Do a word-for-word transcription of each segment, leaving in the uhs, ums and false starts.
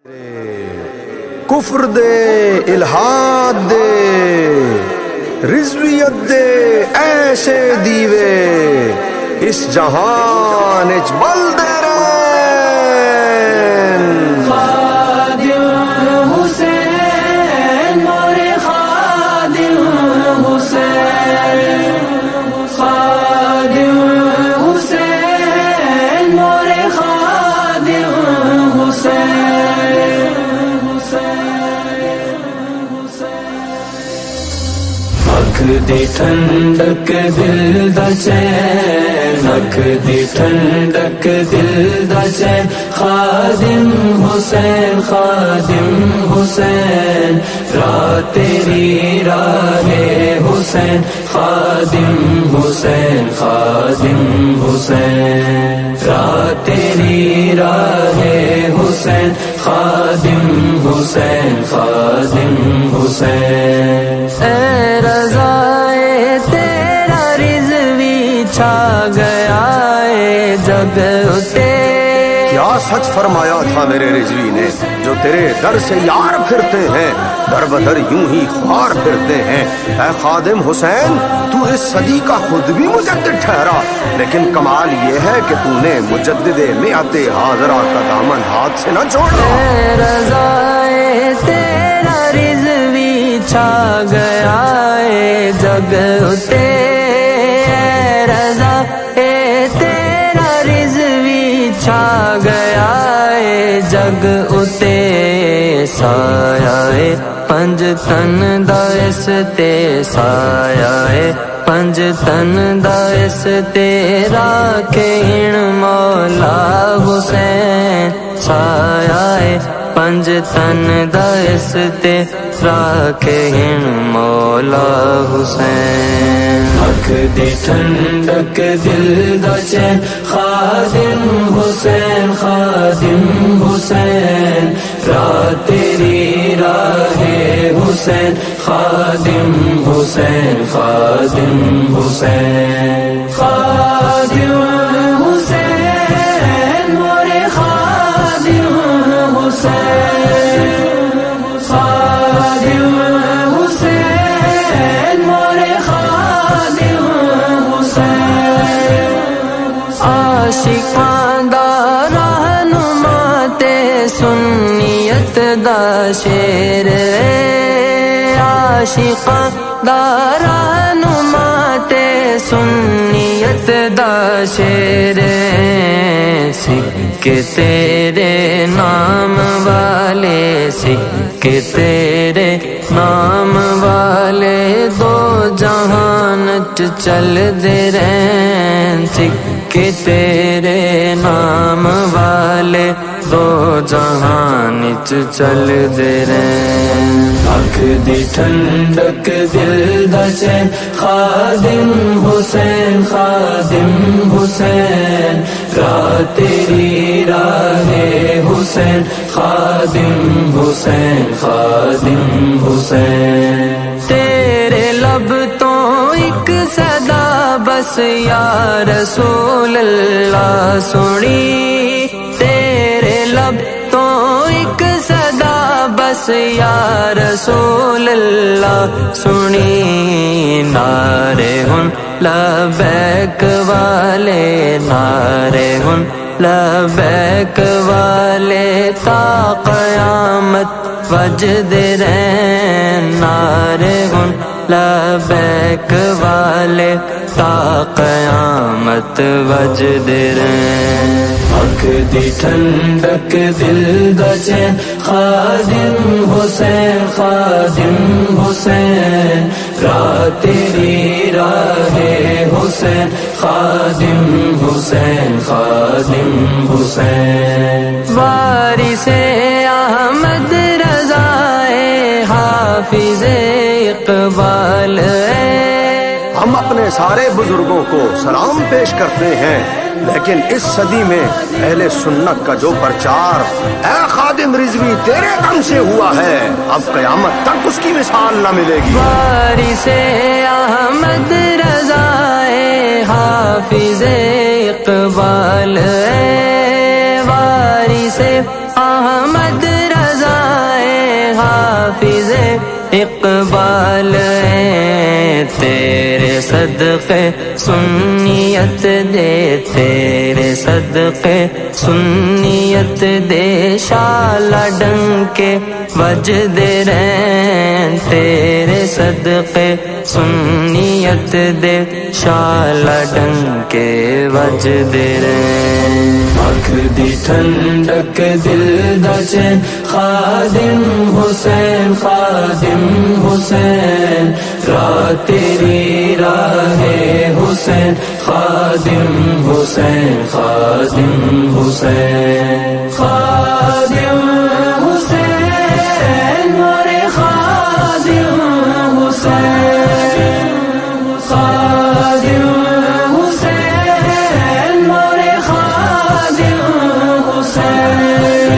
کفر دے الہاد دے رضویت دے ایسے دیوے اس جہان اچ بل دے رہن خادم حسین مورے خادم حسین خادم حسین مورے خادم حسین اکھ دی ٹھنڈک دل دا چین اکھ دی ٹھنڈک دل دا چین خادم حسین خادم حسین راہ تیری راہ حسین خادم حسین خادم حسین راہ تیری راہ حسین خادم حسین خادم حسین اے رضائے تیرا رضوی چھا گیا ہے جگ اتے کیا سچ فرمایا تھا میرے رضوی نے جو تیرے در سے یار پھرتے ہیں در بدر یوں ہی خوار پھرتے ہیں اے خادم حسین تو اس صدی کا خود بھی مجدد ٹھہرا لیکن کمال یہ ہے کہ تو نے مجدد میعت حاضرہ کا دامن ہاتھ سے نہ چھوڑا اے رضائے تیرا رضوی چھا گیا ہے جگ اتے اے رضا اے تیرا رضوی چھا گیا ہے جگ اتے سایہ ہے پنج تن دا اس تے سایہ ہے پنج تن دا اس تیرا کہن مولا حسین سایہ ہے پنج تن دا اس تے راکھین مولا حسین اکھ دی ٹھنڈک دل دا چین خادم حسین خادم حسین راہ تیری راہ حسین خادم حسین خادم حسین خادم حسین مورے خادم حسین خادم حسین مورے خادم حسین عاشقاں دا رہنما تے سنیت دا شیر عاشقاں دا رہنما تے سنیت دا شیر سکھ تیرے نام والے سکھ تیرے نام والے دو جہان چ چل دے رہن سکھ تیرے نام والے دو جہان چ چل دے رہن اکھ دی ٹھنڈک دل دا چین خادم حسین خادم حسین راہ تیری راہ حسین خادم حسین خادم حسین تیرے لب تو ایک صدا بس یا رسول اللہ سنی تیرے لب تو ایک صدا بس یا رسول اللہ سنی نعرے ہن لبیک والے نعرے ہن لبیک والے تا قیامت وجد رہن نعرے ہن لبیک والے تا قیامت وجد رہن اکھ دی ٹھنڈک دل دا چین خادم حسین خادم حسین راہ تیری راہ حسین خادم حسین خادم حسین وارث احمد رضا حافظ اقبال ہم اپنے سارے بزرگوں کو سلام پیش کرتے ہیں لیکن اس صدی میں اہل سنت کا جو پرچار اے خادم رضوی تیرے دم سے ہوا ہے اب قیامت تک اس کی مثال نہ ملے گی وارث احمد رضا حافظ اقبال وارث احمد رضا تیرے صدقے سنیت دے، تیرے صدقے سنیت دے، شالا ڈنکے وجدے رہن، تیرے صدقے سنیت دے، شالا ڈنکے وجدے رہن۔ اکھ دی ٹھنڈک دل دا چین، خادم حسین خادم حسین، راہ تیری راہ حسین، خادم حسین خادم حسین، خادم حسین مورے خادم حسین، خادم حسین مورے خادم حسین،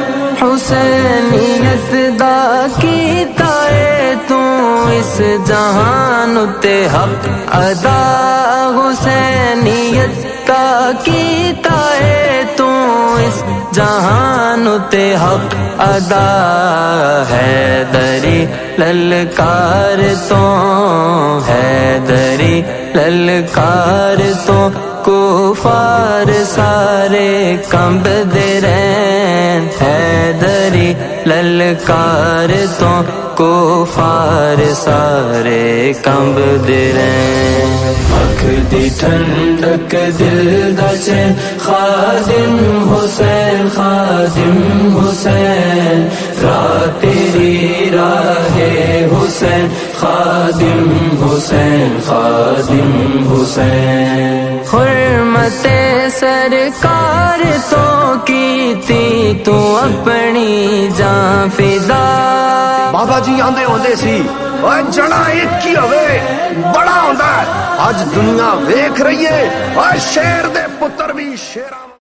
حسینیت دا کیتا ہے تو اس جہان تے حق ادا، حسینیت کا کیتا ہے تو اس جہان تے حق ادا، حیدری للکار تو، حیدری للکار تو، کفار سارے کمب دے رہن، حیدری للکار تو، کفار سارے کمب دے رہن۔ اکھ دی ٹھنڈک دل دا چین، خادم حسین خادم حسین، راہ تیری راہ حسین، خادم حسین خادم حسین، حرمت سرکار تو کیتی تو اپنی جان فدا۔ بابا جی آندے ہوندے سی اوے جڑا ایک ہی ہوئے بڑا ہوندا ہے، اج دنیا ویکھ رہی ہے اوے شیر دے پتر بھی شیراں